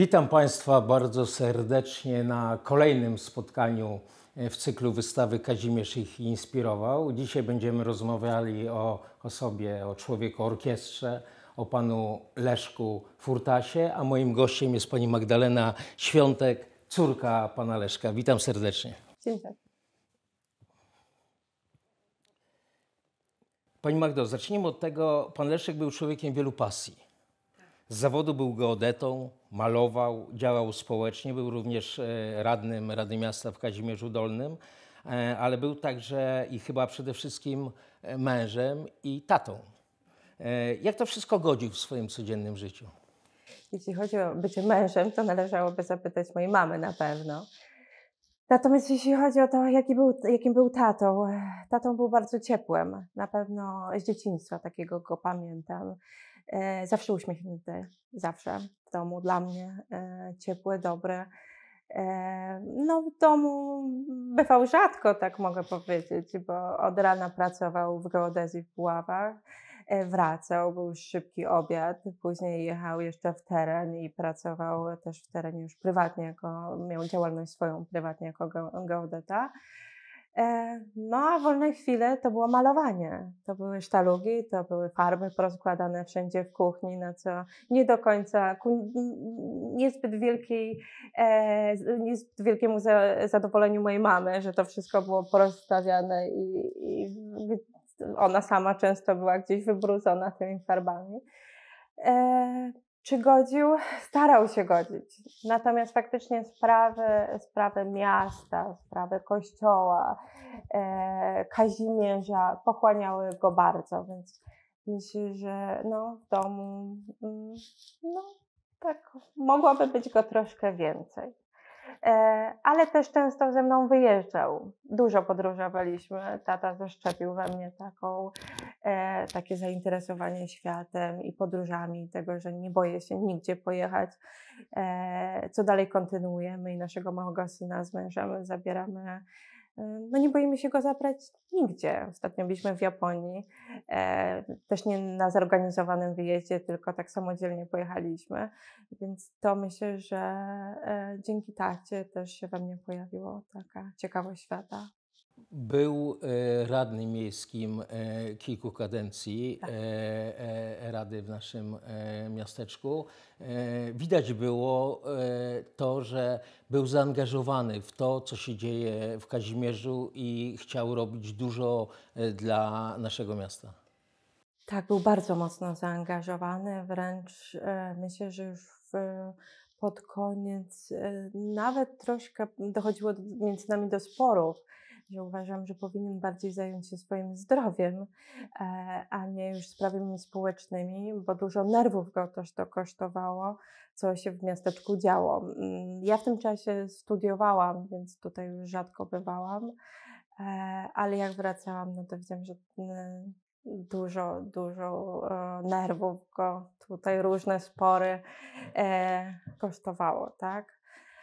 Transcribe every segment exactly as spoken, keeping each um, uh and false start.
Witam Państwa bardzo serdecznie na kolejnym spotkaniu w cyklu wystawy Kazimierz ich inspirował. Dzisiaj będziemy rozmawiali o osobie, o człowieku, o orkiestrze, o panu Leszku Furtasie, a moim gościem jest pani Magdalena Świątek, córka pana Leszka. Witam serdecznie. Dzień dobry. Pani Magdo, zacznijmy od tego, pan Leszek był człowiekiem wielu pasji. Z zawodu był geodetą, malował, działał społecznie, był również radnym Rady Miasta w Kazimierzu Dolnym, ale był także i chyba przede wszystkim mężem i tatą. Jak to wszystko godził w swoim codziennym życiu? Jeśli chodzi o bycie mężem, to należałoby zapytać mojej mamy na pewno. Natomiast jeśli chodzi o to, jaki był, jakim był tatą, tatą był bardzo ciepłym. Na pewno z dzieciństwa takiego go pamiętam. E, zawsze uśmiechnięty, zawsze w domu dla mnie, e, ciepły, dobry. E, no w domu bywał rzadko, tak mogę powiedzieć, bo od rana pracował w geodezji w Puławach. Wracał, był już szybki obiad, później jechał jeszcze w teren i pracował też w terenie już prywatnie, jako, miał działalność swoją prywatnie jako geodeta. No a wolne chwile to było malowanie, to były sztalugi, to były farby porozkładane wszędzie w kuchni, na co nie do końca, ku niezbyt wielkiej, niezbyt wielkiemu zadowoleniu mojej mamy, że to wszystko było porozstawiane i, i ona sama często była gdzieś wybrudzona tymi farbami. E, czy godził? Starał się godzić. Natomiast faktycznie sprawy, sprawy miasta, sprawy kościoła, e, Kazimierza pochłaniały go bardzo, więc myślę, że no, w domu no, tak mogłoby być go troszkę więcej. Ale też często ze mną wyjeżdżał. Dużo podróżowaliśmy. Tata zaszczepił we mnie taką, e, takie zainteresowanie światem i podróżami, tego, że nie boję się nigdzie pojechać. E, co dalej kontynuujemy i naszego małego syna z mężem zabieramy. No nie boimy się go zabrać nigdzie. Ostatnio byliśmy w Japonii, e, też nie na zorganizowanym wyjeździe, tylko tak samodzielnie pojechaliśmy, więc to myślę, że e, dzięki tacie też się we mnie pojawiła taka ciekawość świata. Był radnym miejskim kilku kadencji, tak. Rady w naszym miasteczku. Widać było to, że był zaangażowany w to, co się dzieje w Kazimierzu i chciał robić dużo dla naszego miasta. Tak, był bardzo mocno zaangażowany, wręcz myślę, że już w, pod koniec nawet troszkę dochodziło między nami do sporów, że uważam, że powinien bardziej zająć się swoim zdrowiem, a nie już sprawami społecznymi, bo dużo nerwów go też to kosztowało, co się w miasteczku działo. Ja w tym czasie studiowałam, więc tutaj już rzadko bywałam, ale jak wracałam, no to widziałam, że dużo, dużo nerwów go tutaj, różne spory kosztowało, tak?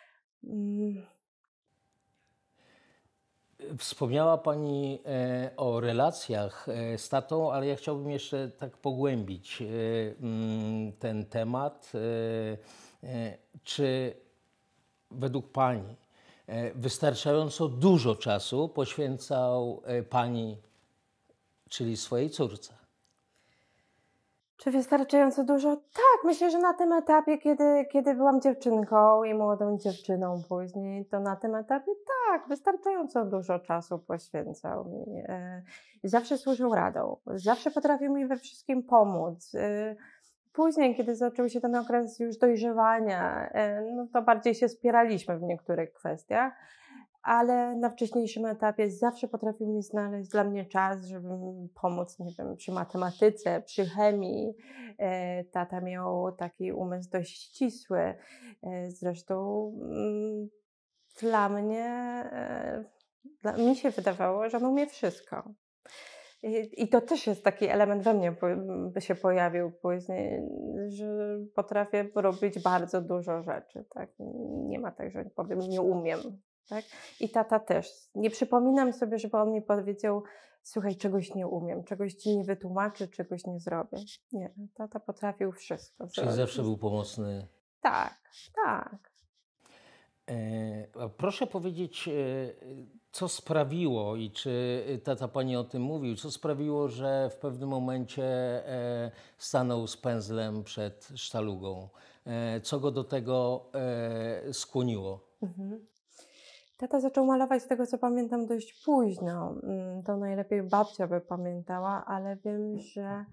Wspomniała Pani e, o relacjach e, z tatą, ale ja chciałbym jeszcze tak pogłębić e, m, ten temat. E, e, czy według Pani e, wystarczająco dużo czasu poświęcał e, Pani, czyli swojej córce? Czy wystarczająco dużo? Tak, myślę, że na tym etapie, kiedy, kiedy byłam dziewczynką i młodą dziewczyną później, to na tym etapie tak, wystarczająco dużo czasu poświęcał mi. Zawsze służył radą, zawsze potrafił mi we wszystkim pomóc. Później, kiedy zaczął się ten okres już dojrzewania, no to bardziej się spieraliśmy w niektórych kwestiach, ale na wcześniejszym etapie zawsze potrafił mi znaleźć dla mnie czas, żeby mi pomóc, nie wiem, przy matematyce, przy chemii. Tata miał taki umysł dość ścisły. Zresztą dla mnie, dla, mi się wydawało, że on umie wszystko. I to też jest taki element we mnie, by się pojawił później, że potrafię robić bardzo dużo rzeczy. Tak? Nie ma tak, że powiem, nie umiem. Tak? I tata też. Nie przypominam sobie, żeby on mi powiedział: słuchaj, czegoś nie umiem, czegoś ci nie wytłumaczę, czegoś nie zrobię. Nie, tata potrafił wszystko Czyli zrobić. zawsze był pomocny. Tak, tak. E, a proszę powiedzieć, e, co sprawiło i czy tata pani o tym mówił, co sprawiło, że w pewnym momencie e, stanął z pędzlem przed sztalugą? E, co go do tego e, skłoniło? Mhm. Tata zaczął malować, z tego co pamiętam, dość późno. Mm, To najlepiej babcia by pamiętała, ale wiem, że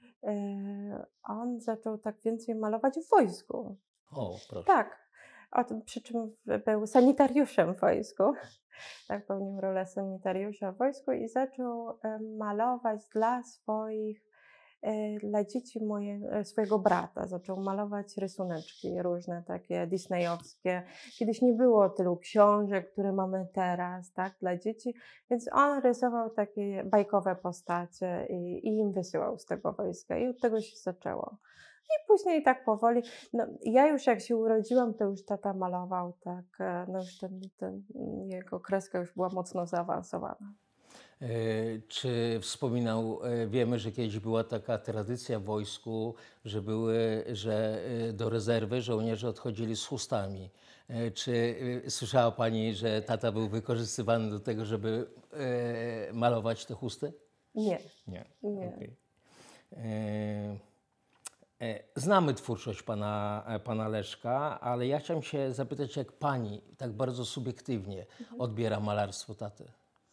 e, on zaczął tak więcej malować w wojsku. O, proszę. Tak, o tym, przy czym w- był sanitariuszem w wojsku. Tak, pełnił rolę sanitariusza w wojsku i zaczął e, malować dla swoich, e, dla dzieci moje, e, swojego brata. Zaczął malować rysuneczki różne, takie disneyowskie. Kiedyś nie było tylu książek, które mamy teraz, tak, dla dzieci, więc on rysował takie bajkowe postacie i, i im wysyłał z tego wojska i od tego się zaczęło. I później tak powoli, no ja już jak się urodziłam, to już tata malował, tak, e, no już ten, ten, mm, jego kreska już była mocno zaawansowana. E, Czy wspominał, e, wiemy, że kiedyś była taka tradycja w wojsku, że były, że e, do rezerwy żołnierze odchodzili z chustami. E, Czy e, słyszała pani, że tata był wykorzystywany do tego, żeby e, malować te chusty? Nie, Nie. nie. Okej. E, e, Znamy twórczość pana, e, pana Leszka, ale ja chciałem się zapytać, jak pani tak bardzo subiektywnie odbiera malarstwo taty?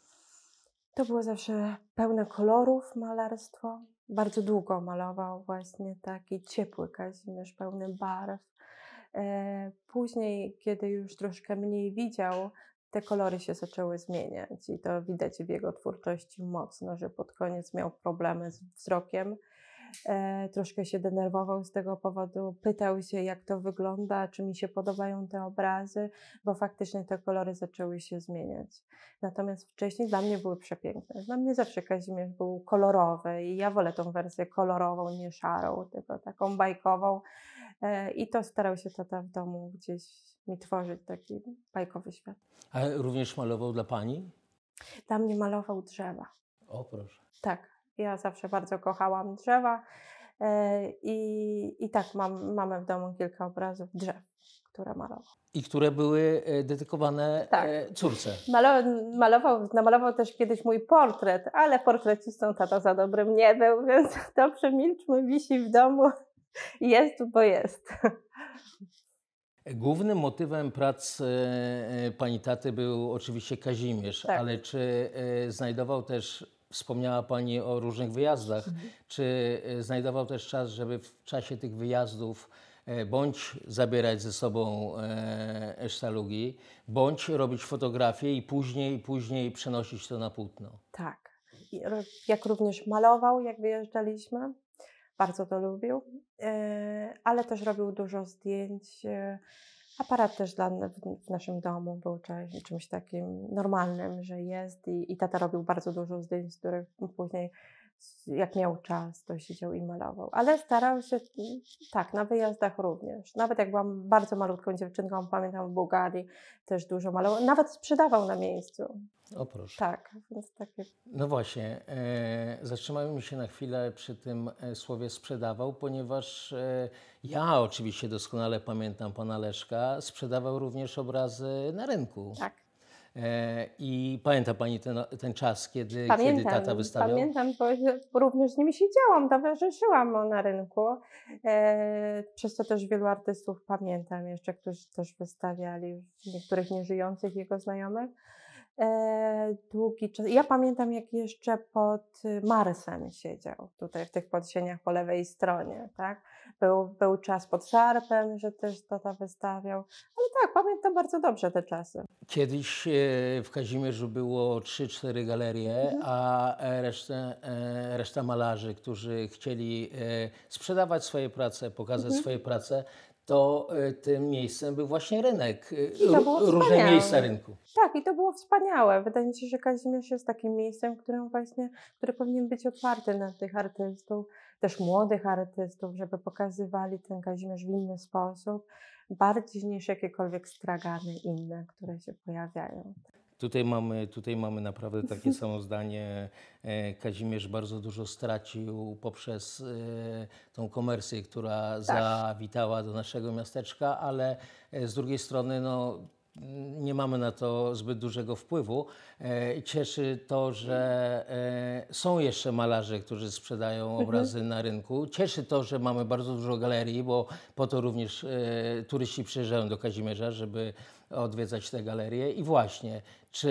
To było zawsze pełne kolorów malarstwo. Bardzo długo malował właśnie taki ciepły Kazimierz, pełny barw. E, Później, kiedy już troszkę mniej widział, te kolory się zaczęły zmieniać i to widać w jego twórczości mocno, że pod koniec miał problemy z wzrokiem. E, troszkę się denerwował z tego powodu, pytał się, jak to wygląda, czy mi się podobają te obrazy, bo faktycznie te kolory zaczęły się zmieniać. Natomiast wcześniej dla mnie były przepiękne. Dla mnie zawsze Kazimierz był kolorowy i ja wolę tą wersję kolorową, nie szarą, tylko taką bajkową. E, I to starał się tata w domu gdzieś mi tworzyć taki bajkowy świat. A również malował dla pani? Dla mnie malował drzewa. O, proszę. Tak, ja zawsze bardzo kochałam drzewa e, i, i tak mam, mamy w domu kilka obrazów drzew, które malował. I które były e, dedykowane Tak. e, córce. Malo- malował, namalował też kiedyś mój portret, ale portrecistą tata za dobrym nie był, więc to przemilczmy, wisi w domu. Jest, bo jest. Głównym motywem prac e, e, pani taty był oczywiście Kazimierz, Tak. ale czy e, znajdował też, wspomniała pani o różnych wyjazdach, czy e, znajdował też czas, żeby w czasie tych wyjazdów e, bądź zabierać ze sobą e, sztalugi, bądź robić fotografie i później, później przenosić to na płótno? Tak. I ro- Jak również malował, jak wyjeżdżaliśmy. Bardzo to lubił, e, ale też robił dużo zdjęć. e, Aparat też dla, w, w naszym domu był czymś, czymś takim normalnym, że jest i, i tata robił bardzo dużo zdjęć, z których później s- jak miał czas, to siedział i malował. Ale starał się, mm, tak, na wyjazdach również. Nawet jak byłam bardzo malutką dziewczynką, pamiętam w Bułgarii też dużo malował. Nawet sprzedawał na miejscu. O proszę. Tak, więc takie No właśnie, e, zatrzymajmy się na chwilę przy tym e, słowie sprzedawał, ponieważ e, ja oczywiście doskonale pamiętam pana Leszka, sprzedawał również obrazy na rynku. tak. E, I pamięta pani ten, ten czas, kiedy, kiedy Pamiętam, tata wystawiał? pamiętam, bo również z nimi siedziałam, towarzyszyłam mu na rynku. E, przez to też wielu artystów pamiętam jeszcze, którzy też wystawiali, niektórych nieżyjących jego znajomych. E, długi czas. Ja pamiętam, jak jeszcze pod y, Marsem siedział, tutaj w tych podsieniach po lewej stronie, tak? Był, był czas pod Szarpem, że też tata wystawiał. Ale tak, pamiętam bardzo dobrze te czasy. Kiedyś e, w Kazimierzu było trzy cztery galerie, a e, resztę, e, reszta malarzy, którzy chcieli e, sprzedawać swoje prace, pokazać swoje prace, to e, tym miejscem był właśnie rynek, e, to było ró- różne wspaniałe. miejsca rynku. Tak, i to było wspaniałe. Wydaje mi się, że Kazimierz jest takim miejscem, którym właśnie, który powinien być otwarty na tych artystów, też młodych artystów, żeby pokazywali ten Kazimierz w inny sposób, bardziej niż jakiekolwiek stragany inne, które się pojawiają. Tutaj mamy, tutaj mamy naprawdę takie samo zdanie. E, Kazimierz bardzo dużo stracił poprzez e, tą komercję, która Tak. zawitała do naszego miasteczka, ale e, z drugiej strony no, nie mamy na to zbyt dużego wpływu. E, Cieszy to, że e, są jeszcze malarze, którzy sprzedają obrazy na rynku. Cieszy to, że mamy bardzo dużo galerii, bo po to również e, turyści przyjeżdżają do Kazimierza, żeby odwiedzać te galerie. I właśnie, czy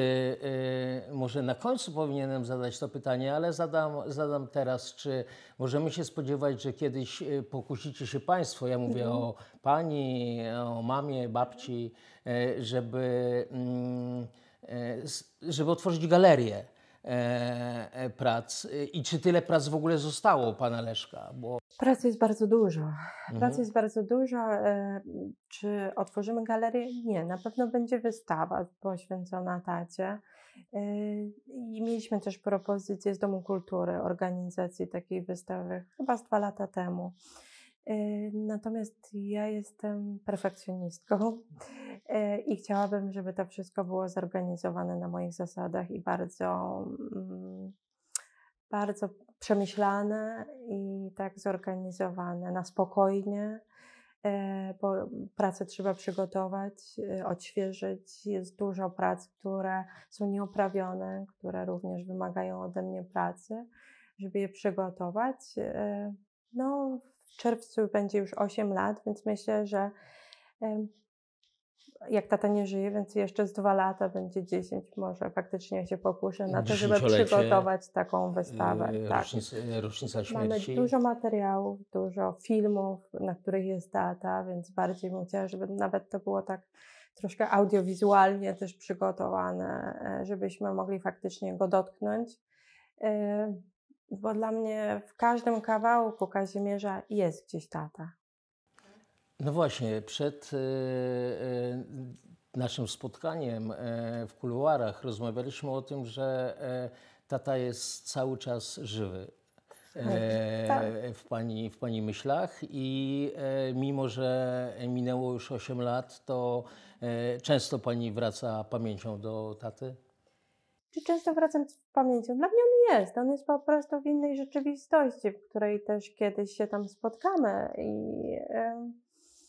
y, może na końcu powinienem zadać to pytanie, ale zadam, zadam teraz, czy możemy się spodziewać, że kiedyś y, pokusicie się Państwo, ja mówię Mhm. o Pani, o mamie, babci, y, żeby, mm, y, s- żeby otworzyć galerię e, e, prac. Y, I czy tyle prac w ogóle zostało u Pana Leszka? Bo Pracy jest bardzo dużo. Pracy mhm. jest bardzo dużo. e, Czy otworzymy galerię? Nie, na pewno będzie wystawa poświęcona tacie. E, I mieliśmy też propozycję z Domu Kultury organizacji takiej wystawy chyba z dwa lata temu. E, Natomiast ja jestem perfekcjonistką e, i chciałabym, żeby to wszystko było zorganizowane na moich zasadach i bardzo, mm, bardzo przemyślane i tak zorganizowane na spokojnie, e, bo pracę trzeba przygotować, e, odświeżyć. Jest dużo prac, które są nieoprawione, które również wymagają ode mnie pracy, żeby je przygotować. E, No, w czerwcu będzie już osiem lat, więc myślę, że em, jak tata nie żyje, więc jeszcze z dwa lata będzie dziesięć, może faktycznie się pokuszę na to, żeby Dziesięciolecie, przygotować taką wystawę. y, Tak. rocznic, rocznica Mamy śmierci. dużo materiałów, dużo filmów, na których jest tata, więc bardziej bym chciała, żeby nawet to było tak troszkę audiowizualnie też przygotowane, e, żebyśmy mogli faktycznie go dotknąć. E, Bo dla mnie w każdym kawałku Kazimierza jest gdzieś tata. No właśnie, przed e, e, naszym spotkaniem e, w kuluarach rozmawialiśmy o tym, że e, tata jest cały czas żywy Tak. e, w pani, w pani myślach i e, mimo, że minęło już osiem lat, to e, często pani wraca pamięcią do taty? Czy często wracam z pamięcią? Dla mnie on jest. On jest po prostu w innej rzeczywistości, w której też kiedyś się tam spotkamy i, em,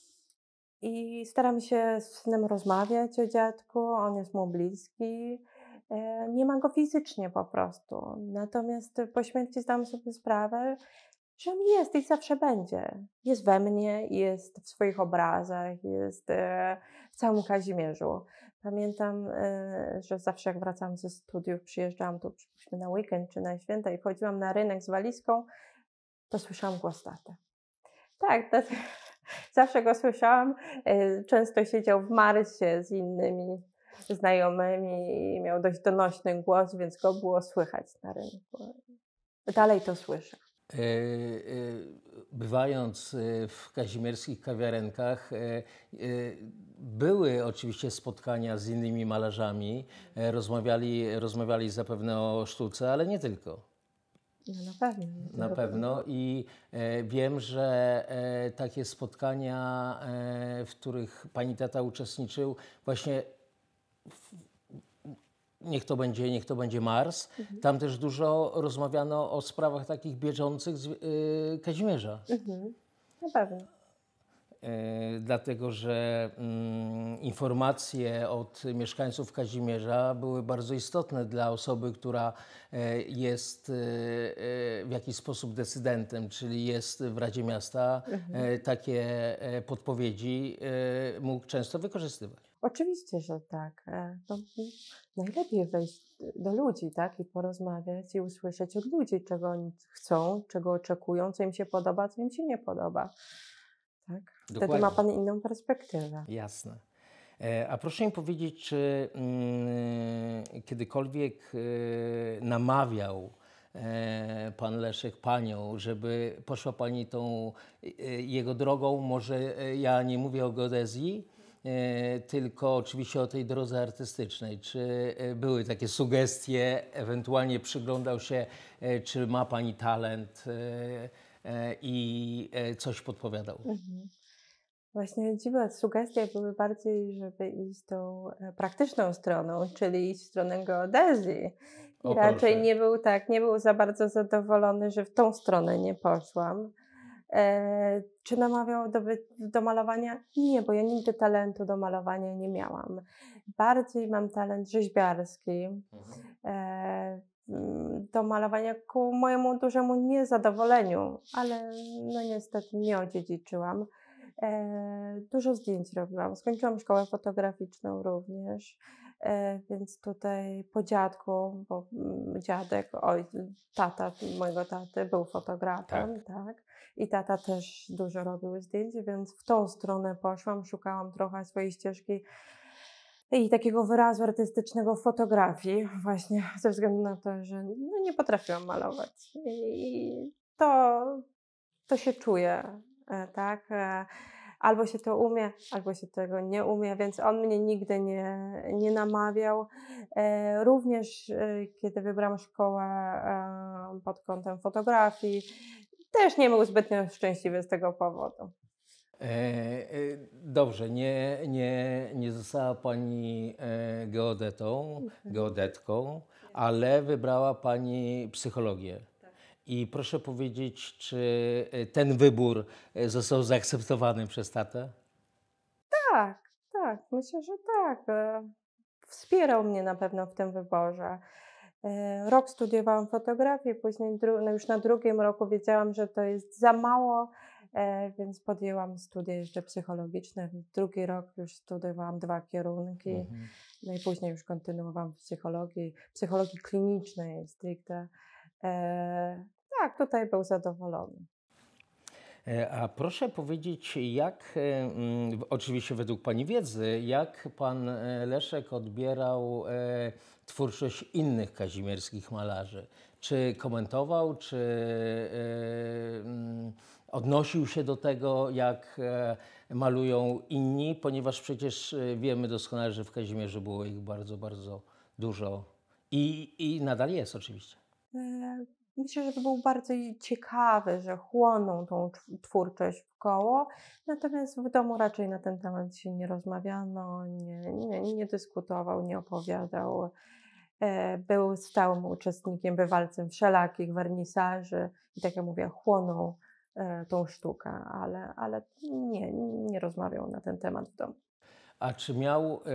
i staram się z synem rozmawiać o dziadku. On jest mu bliski. E, Nie ma go fizycznie po prostu. Natomiast po śmierci zdałam sobie sprawę, że on jest i zawsze będzie. Jest we mnie, jest w swoich obrazach, jest e, w całym Kazimierzu. Pamiętam, e, że zawsze jak wracałam ze studiów, przyjeżdżałam tu przypuśćmy na weekend czy na święta i wchodziłam na rynek z walizką, to słyszałam głos taty. Tak, to, zawsze go słyszałam. E, Często siedział w Marsie z innymi znajomymi i miał dość donośny głos, więc go było słychać na rynku. Dalej to słyszę. E, e, Bywając e, w kazimierskich kawiarenkach, e, e, były oczywiście spotkania z innymi malarzami, e, rozmawiali, rozmawiali zapewne o sztuce, ale nie tylko. No na pewno. Na pewno i e, wiem, że e, takie spotkania, e, w których pani tata uczestniczył, właśnie niech to będzie, niech to będzie Mars, tam też dużo rozmawiano o sprawach takich bieżących z e, Kazimierza. Mhm. Na pewno. E, dlatego że mm, informacje od mieszkańców Kazimierza były bardzo istotne dla osoby, która e, jest e, e, w jakiś sposób decydentem, czyli jest w Radzie Miasta. Mhm. E, takie e, podpowiedzi e, mógł często wykorzystywać. Oczywiście, że tak. E, To najlepiej wejść do ludzi, tak? I porozmawiać i usłyszeć od ludzi, czego oni chcą, czego oczekują, co im się podoba, co im się nie podoba. Tak? Wtedy ma Dokładnie. Pan inną perspektywę. Jasne. E, A proszę mi powiedzieć, czy mm, kiedykolwiek e, namawiał e, pan Leszek panią, żeby poszła pani tą e, jego drogą? Może e, ja nie mówię o geodezji, e, tylko oczywiście o tej drodze artystycznej. Czy e, były takie sugestie, ewentualnie przyglądał się, e, czy ma pani talent e, e, i e, coś podpowiadał? Mhm. Właśnie dziwne sugestie były bardziej, żeby iść tą e, praktyczną stroną, czyli iść w stronę geodezji. I O raczej proszę. nie był tak, nie był za bardzo zadowolony, że w tą stronę nie poszłam. E, czy namawiał do, by- do malowania? Nie, bo ja nigdy talentu do malowania nie miałam. Bardziej mam talent rzeźbiarski. Mhm. E, mm, do malowania ku mojemu dużemu niezadowoleniu, ale no niestety nie odziedziczyłam. E, dużo zdjęć robiłam. Skończyłam szkołę fotograficzną również, e, więc tutaj po dziadku, bo mm, dziadek, oj, tata mojego taty był fotografem, Tak. tak, i tata też dużo robił zdjęć, więc w tą stronę poszłam, szukałam trochę swojej ścieżki i takiego wyrazu artystycznego w fotografii, właśnie ze względu na to, że no, nie potrafiłam malować. I to, to się czuje, e, tak? E, Albo się to umie, albo się tego nie umie, więc on mnie nigdy nie, nie namawiał. E, również e, kiedy wybrałam szkołę e, pod kątem fotografii, też nie był zbytnio szczęśliwy z tego powodu. E, e, Dobrze, nie, nie, nie została Pani e, geodetą, geodetką, ale wybrała Pani psychologię. I proszę powiedzieć, czy e, ten wybór e, został zaakceptowany przez tatę? Tak, tak, myślę, że tak. E, Wspierał mnie na pewno w tym wyborze. E, Rok studiowałam fotografię, później dru- no już na drugim roku wiedziałam, że to jest za mało, e, więc podjęłam studia jeszcze psychologiczne. Drugi rok już studiowałam dwa kierunki, Mhm. no i później już kontynuowałam w psychologii, psychologii klinicznej stricte. E, tak, tutaj był zadowolony. E, A proszę powiedzieć, jak, e, mm, w- oczywiście według Pani wiedzy, jak Pan e, Leszek odbierał e, twórczość innych kazimierskich malarzy? Czy komentował, czy e, mm, odnosił się do tego, jak e, malują inni? Ponieważ przecież e, wiemy doskonale, że w Kazimierzu było ich bardzo, bardzo dużo i, i nadal jest oczywiście. E, Myślę, że to był bardzo i ciekawy, że chłonął tą tw- twórczość w koło, natomiast w domu raczej na ten temat się nie rozmawiano, nie, nie, nie dyskutował, nie opowiadał. E, Był stałym uczestnikiem, bywalcem wszelakich wernisaży i tak jak mówię, chłonął e, tą sztukę, ale, ale nie, nie rozmawiał na ten temat w domu. A czy miał, e,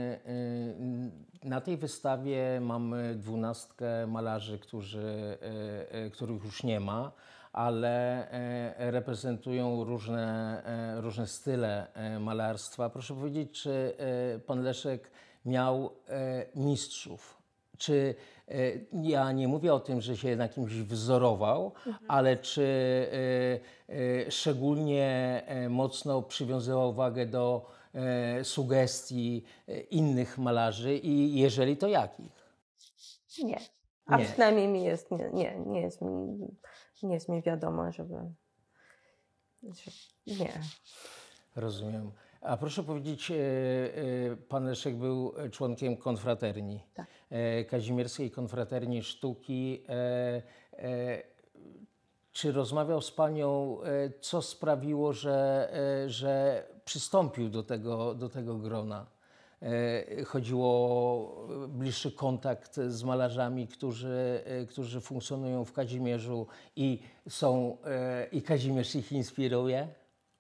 e, na tej wystawie mamy dwunastkę malarzy, którzy, e, e, których już nie ma, ale e, reprezentują różne, e, różne style e, malarstwa. Proszę powiedzieć, czy e, pan Leszek miał e, mistrzów? Czy e, ja nie mówię o tym, że się na kimś wzorował, ale czy e, e, szczególnie e, mocno przywiązywał wagę do e, sugestii e, innych malarzy i jeżeli to jakich? Nie. A Nie, przynajmniej mi jest, nie, nie, nie jest mi, nie jest mi wiadomo, żeby, że, nie. rozumiem. A proszę powiedzieć, e, e, pan Leszek był członkiem konfraterni, Tak. e, Kazimierskiej Konfraterni Sztuki. E, e, Czy rozmawiał z panią, e, co sprawiło, że, e, że przystąpił do tego, do tego grona? E, Chodziło o bliższy kontakt z malarzami, którzy, e, którzy funkcjonują w Kazimierzu i są, e, i Kazimierz ich inspiruje?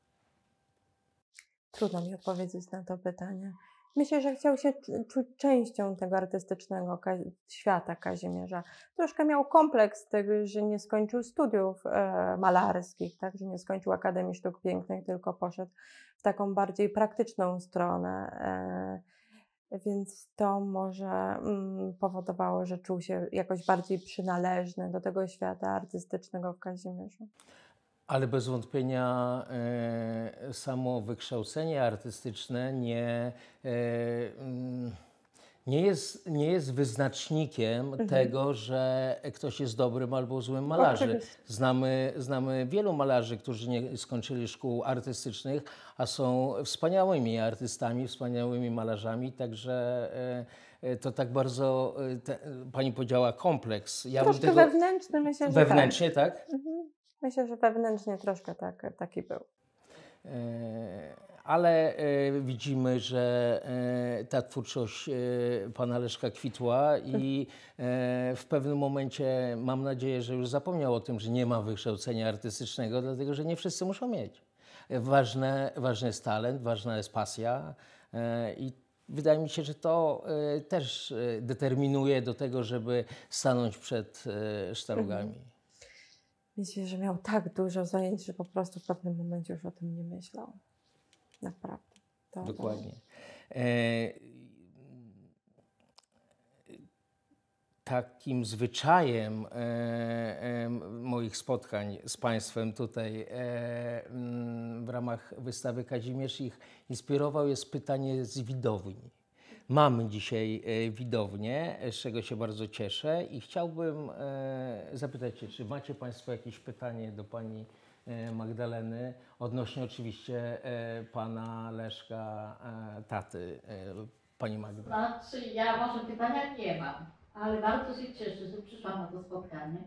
Trudno mi odpowiedzieć na to pytanie. Myślę, że chciał się czu- czuć częścią tego artystycznego ka- świata Kazimierza. Troszkę miał kompleks tego, że nie skończył studiów e, malarskich, tak? Że nie skończył Akademii Sztuk Pięknych, tylko poszedł w taką bardziej praktyczną stronę. E, więc to może mm, powodowało, że czuł się jakoś bardziej przynależny do tego świata artystycznego w Kazimierzu. Ale bez wątpienia e, samo wykształcenie artystyczne nie, e, mm, nie jest, nie jest wyznacznikiem Mhm. tego, że ktoś jest dobrym albo złym malarzem. Oczywiście. Znamy, znamy wielu malarzy, którzy nie skończyli szkół artystycznych, a są wspaniałymi artystami, wspaniałymi malarzami, także e, e, to tak bardzo, e, te, pani powiedziała, kompleks. Ja bym Troszkę tego, wewnętrzny, myślę, że tak. wewnętrznie, tak? Mhm. Myślę, że wewnętrznie troszkę tak, taki był. E, Ale e, widzimy, że e, ta twórczość e, pana Leszka kwitła i e, w pewnym momencie mam nadzieję, że już zapomniał o tym, że nie ma wykształcenia artystycznego, dlatego że nie wszyscy muszą mieć. E, Ważne, ważny jest talent, ważna jest pasja e, i wydaje mi się, że to e, też e, determinuje do tego, żeby stanąć przed e, sztalugami. Myślę, że miał tak dużo zajęć, że po prostu w pewnym momencie już o tym nie myślał. Naprawdę. To, Dokładnie. E, Takim zwyczajem e, e, moich spotkań z Państwem tutaj e, mm, w ramach wystawy Kazimierz ich inspirował jest pytanie z widowni. Mamy dzisiaj e, widownię, z czego się bardzo cieszę i chciałbym e, zapytać się, czy macie Państwo jakieś pytanie do Pani e, Magdaleny odnośnie oczywiście e, Pana Leszka, e, taty e, Pani Magdy. Znaczy, ja może pytania nie mam, ale bardzo się cieszę, że przyszłam na to spotkanie.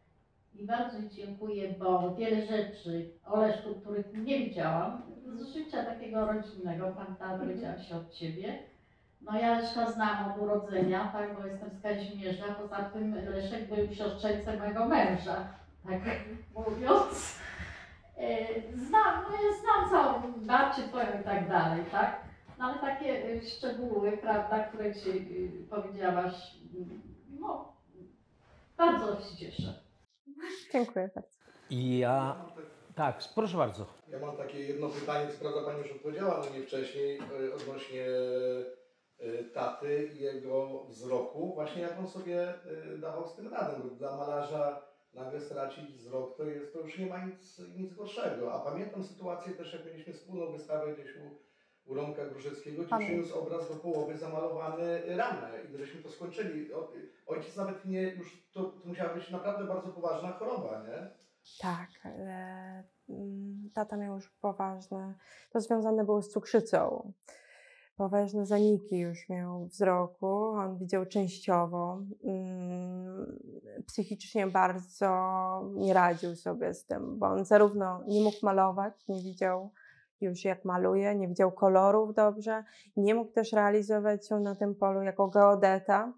I bardzo dziękuję, bo wiele rzeczy o Leszku, których nie widziałam, z życia takiego rodzinnego, pan dowiedziałam się od Ciebie. No ja Leszka znam od urodzenia, tak, bo jestem z Kazimierza, poza tym Leszek był siostrzeńcem mojego męża, tak mówiąc. E, Znam, no ja znam całą babcię Twoją i tak dalej, tak? No ale takie y, szczegóły, prawda, które Ci y, powiedziałaś, y, no bardzo się cieszę. Dziękuję bardzo. I ja, tak, proszę bardzo. Ja mam takie jedno pytanie, co prawda Pani już odpowiedziała, no nie wcześniej, e, odnośnie e, taty i jego wzroku. Właśnie jak on sobie e, dawał z tym radę, bo dla malarza nagle stracić wzrok, to jest, to już nie ma nic, nic gorszego. A pamiętam sytuację też, jak mieliśmy wspólną wystawę gdzieś u, u Romka Gruszeckiego, gdzie Pamiętam. przyniósł obraz do połowy zamalowany ramę i żeśmy to skończyli. O, ojciec nawet nie, już to, to musiała być naprawdę bardzo poważna choroba, nie? Tak, ale mm, tata miał już poważne, to związane było z cukrzycą. Poważne zaniki już miał wzroku, on widział częściowo. Mm, psychicznie bardzo nie radził sobie z tym, bo on zarówno nie mógł malować, nie widział już jak maluje, nie widział kolorów dobrze, nie mógł też realizować się na tym polu jako geodeta.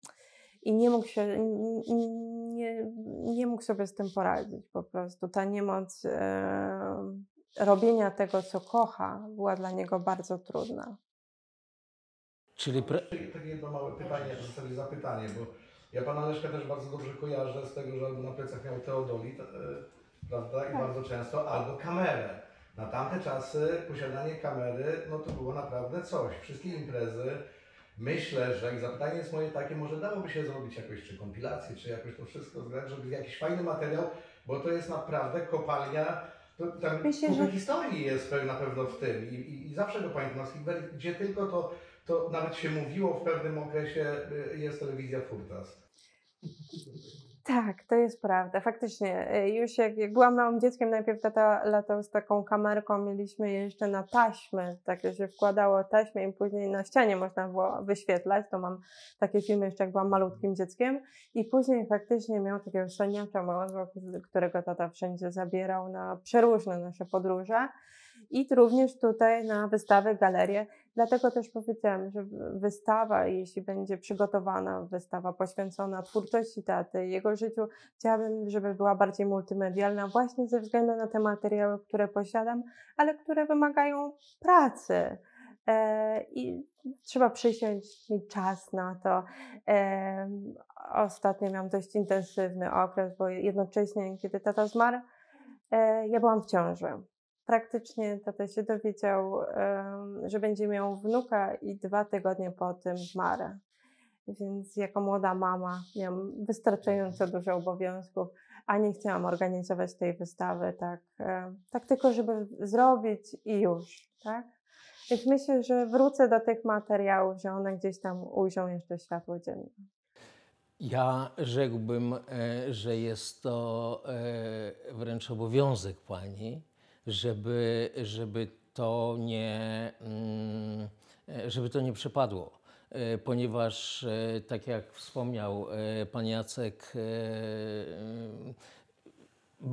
I nie mógł się, nie, nie, nie mógł sobie z tym poradzić po prostu. Ta niemoc e, robienia tego, co kocha, była dla niego bardzo trudna. Czyli pre... Takie jedno małe pytanie, w zasadzie zapytanie, bo ja Pana Leszka też bardzo dobrze kojarzę z tego, że albo na plecach miał teodolit, e, prawda, i Tak. bardzo często, albo kamerę. Na tamte czasy posiadanie kamery, no to było naprawdę coś. Wszystkie imprezy, myślę, że i zapytanie jest moje takie, może dałoby się zrobić jakoś, czy kompilację, czy jakoś to wszystko zgrać, żeby jakiś fajny materiał, bo to jest naprawdę kopalnia, to, tam Myślę, kupy że- historii jest pe- na pewno w tym i, i, i zawsze go pamiętam, na Skiberi, gdzie tylko to, to nawet się mówiło w pewnym okresie, y, jest telewizja Furtas. Tak, to jest prawda. Faktycznie, y, już jak, jak byłam małym dzieckiem, najpierw tata latał z taką kamerką, mieliśmy je jeszcze na taśmy, takie się wkładało taśmę i później na ścianie można było wyświetlać. To mam takie filmy jeszcze jak byłam malutkim dzieckiem. I później faktycznie miał takiego szczeniacza małego, którego tata wszędzie zabierał na przeróżne nasze podróże. I również tutaj na wystawy, galerię. Dlatego też powiedziałam, że wystawa, jeśli będzie przygotowana, wystawa poświęcona twórczości taty, jego życiu, chciałabym, żeby była bardziej multimedialna właśnie ze względu na te materiały, które posiadam, ale które wymagają pracy. E, I trzeba przysiąść mi czas na to. E, ostatnio miałam dość intensywny okres, bo jednocześnie, kiedy tata zmarł, e, ja byłam w ciąży. Praktycznie tata się dowiedział, em, że będzie miał wnuka i dwa tygodnie po tym zmarł. Więc jako młoda mama miałam wystarczająco dużo obowiązków, a nie chciałam organizować tej wystawy tak, em, tak tylko, żeby zrobić i już, tak? Więc myślę, że wrócę do tych materiałów, że one gdzieś tam ujrzą jeszcze światło dzienne. Ja rzekłbym, e, że jest to e, wręcz obowiązek pani, żeby, żeby to nie, mm, e, żeby to nie przepadło. E, Ponieważ, e, tak jak wspomniał e, pan Jacek, e, był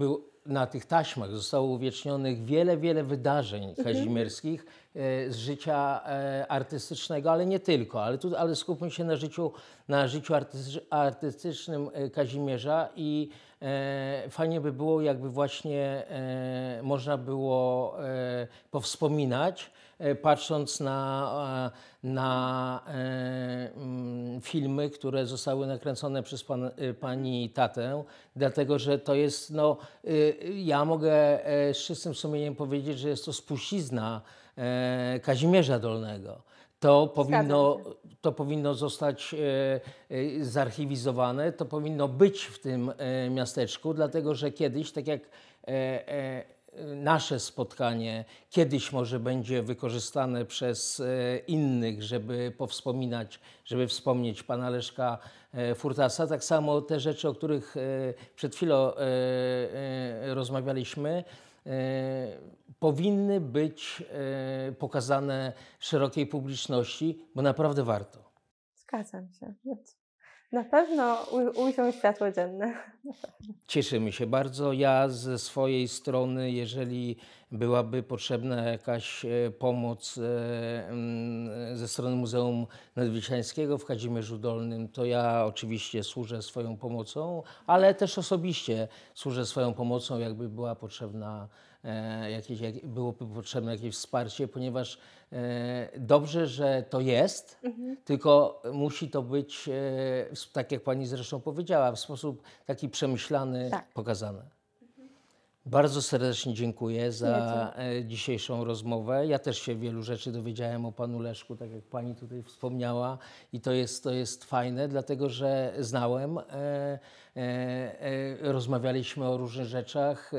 na tych taśmach zostało uwiecznionych wiele, wiele wydarzeń kazimierskich e, z życia e, artystycznego, ale nie tylko, ale, tu, ale skupmy się na życiu, na życiu artystycz, artystycznym e, Kazimierza i e, fajnie by było, jakby właśnie e, można było e, powspominać, e, patrząc na, e, na e, mm, filmy, które zostały nakręcone przez pan, e, pani tatę, dlatego że to jest, no, y, ja mogę e, z czystym sumieniem powiedzieć, że jest to spuścizna e, Kazimierza Dolnego. To powinno, to powinno zostać e, e, zarchiwizowane, to powinno być w tym e, miasteczku, dlatego że kiedyś, tak jak e, e, nasze spotkanie kiedyś może będzie wykorzystane przez e, innych, żeby powspominać, żeby wspomnieć pana Leszka e, Furtasa. Tak samo te rzeczy, o których e, przed chwilą e, e, rozmawialiśmy, e, powinny być e, pokazane szerokiej publiczności, bo naprawdę warto. Zgadzam się. Na pewno u- ujrzą światło dzienne. Cieszymy się bardzo. Ja ze swojej strony, jeżeli byłaby potrzebna jakaś e, pomoc e, mm, ze strony Muzeum Nadwiślańskiego w Kazimierzu Dolnym, to ja oczywiście służę swoją pomocą, ale też osobiście służę swoją pomocą, jakby była potrzebna e, jakieś, jak, byłoby potrzebne jakieś wsparcie, ponieważ e, dobrze, że to jest, tylko musi to być, e, tak jak pani zresztą powiedziała, w sposób taki przemyślany, Tak. pokazane. Bardzo serdecznie dziękuję za e, dzisiejszą rozmowę. Ja też się wielu rzeczy dowiedziałem o panu Leszku, tak jak pani tutaj wspomniała, i to jest, to jest fajne, dlatego że znałem, e, e, e, rozmawialiśmy o różnych rzeczach, e,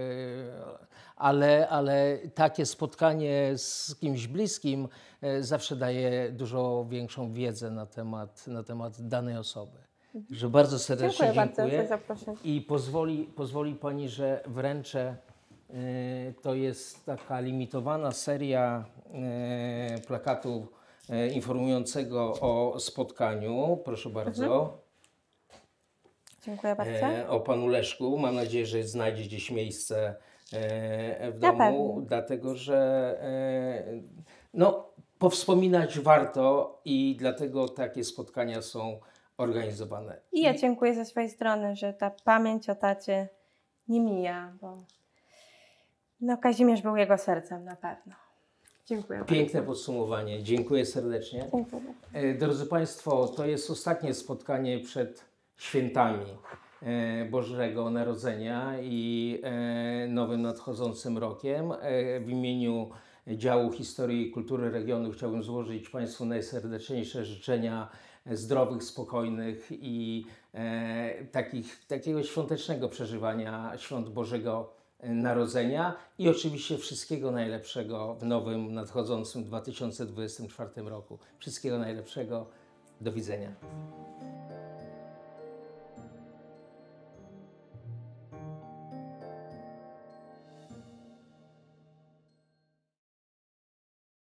ale, ale takie spotkanie z kimś bliskim e, zawsze daje dużo większą wiedzę na temat, na temat danej osoby. Że bardzo serdecznie Dziękuję dziękuję. bardzo za zaproszenie. I pozwoli, pozwoli pani, że wręczę, y, to jest taka limitowana seria y, plakatu y, informującego o spotkaniu. Proszę bardzo. Dziękuję bardzo. E, o panu Leszku. Mam nadzieję, że znajdzie gdzieś miejsce e, w Na domu, pewno. dlatego że e, no, powspominać warto i dlatego takie spotkania są organizowane. I ja dziękuję ze swojej strony, że ta pamięć o tacie nie mija, bo no Kazimierz był jego sercem na pewno. Dziękuję Piękne bardzo. podsumowanie. Dziękuję serdecznie. Dziękuję. E, Drodzy Państwo, to jest ostatnie spotkanie przed świętami e, Bożego Narodzenia i e, nowym nadchodzącym rokiem. E, W imieniu Działu Historii i Kultury Regionu chciałbym złożyć Państwu najserdeczniejsze życzenia zdrowych, spokojnych i e, takich, takiego świątecznego przeżywania świąt Bożego Narodzenia i oczywiście wszystkiego najlepszego w nowym, nadchodzącym dwa tysiące dwudziestym czwartym roku. Wszystkiego najlepszego. Do widzenia.